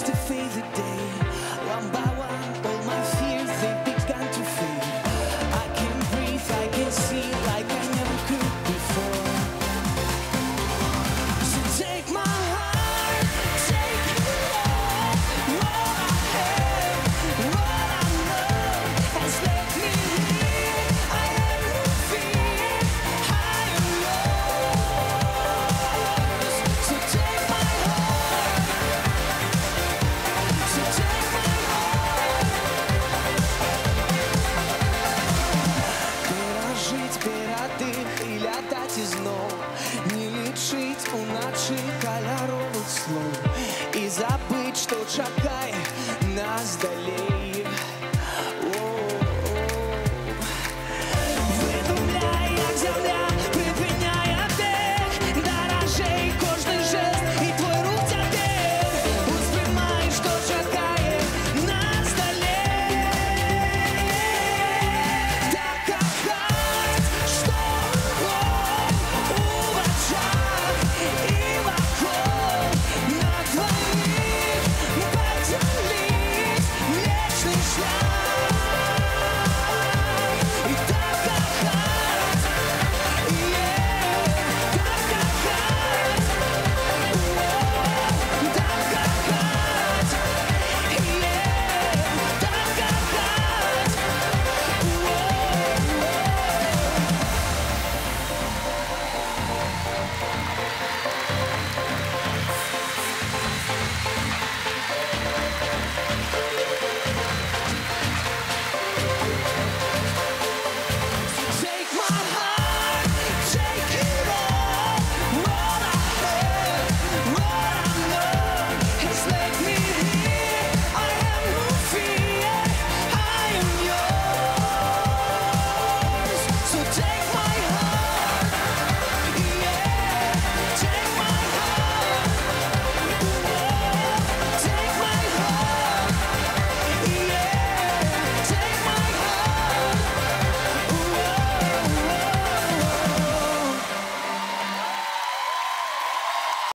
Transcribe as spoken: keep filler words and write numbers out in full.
just to fade the day. One by one, all my fears, they've begun to fade. I can breathe, I can see like I never could before. So take my heart, take it all. What I have, what I know has left me here. I am moving high and low. So take my heart, so take my heart. Пережить, передих і лятать і знов, не лічить уначе кольорових слов і забыть, що чекає нас далей.